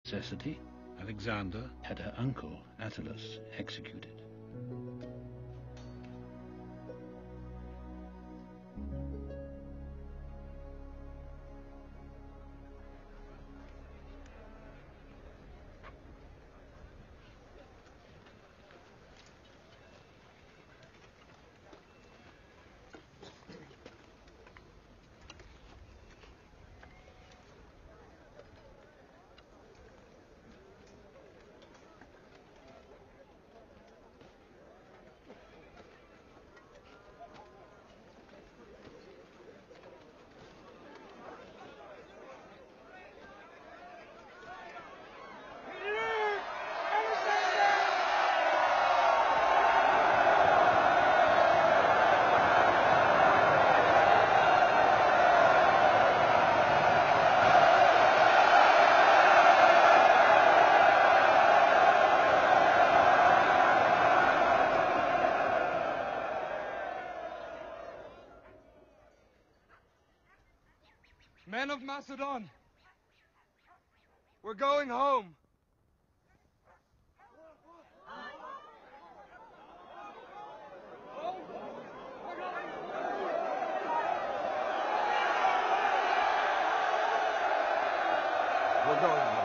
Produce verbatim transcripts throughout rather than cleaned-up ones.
necessity, Alexander had her uncle, Attalus, executed. Men of Macedon, we're going home. We're going home.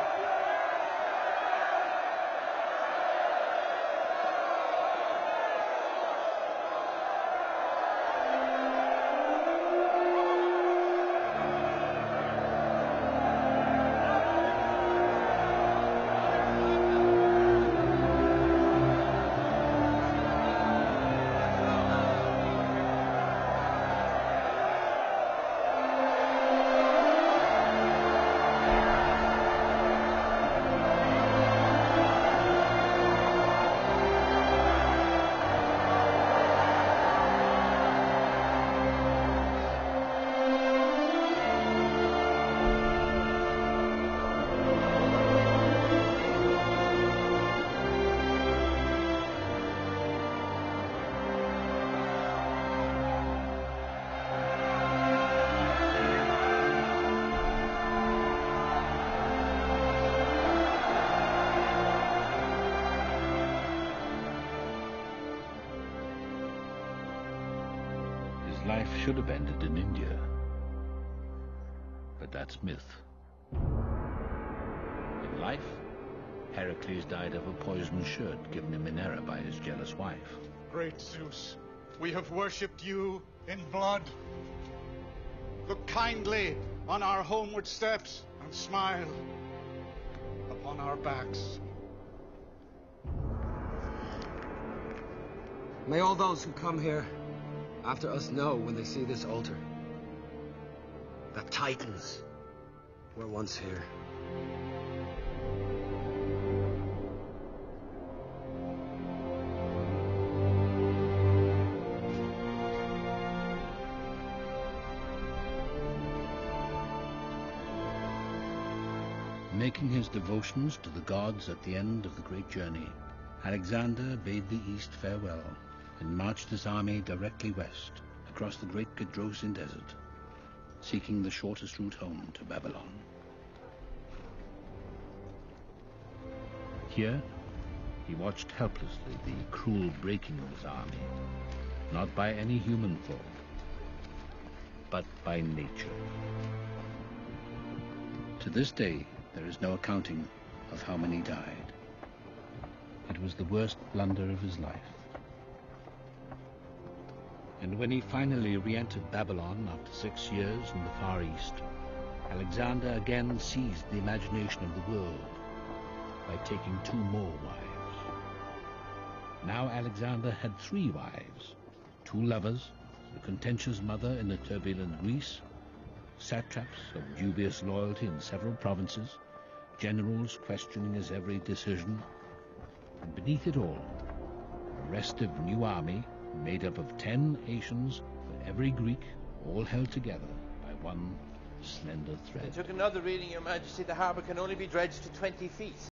Life should have ended in India, but that's myth. In life, Heracles died of a poisoned shirt given him in error by his jealous wife. Great Zeus, we have worshipped you in blood. Look kindly on our homeward steps and smile upon our backs. May all those who come here after us know when they see this altar that Titans were once here. Making his devotions to the gods at the end of the great journey, Alexander bade the East farewell and marched his army directly west, across the great Gedrosian desert, seeking the shortest route home to Babylon. Here, he watched helplessly the cruel breaking of his army, not by any human foe, but by nature. To this day, there is no accounting of how many died. It was the worst blunder of his life. And when he finally re-entered Babylon after six years in the Far East, Alexander again seized the imagination of the world by taking two more wives. Now Alexander had three wives, two lovers, the contentious mother in a turbulent Greece, satraps of dubious loyalty in several provinces, generals questioning his every decision, and beneath it all, a restive new army made up of ten Asians for every Greek, all held together by one slender thread. They took another reading, Your Majesty. The harbour can only be dredged to twenty feet.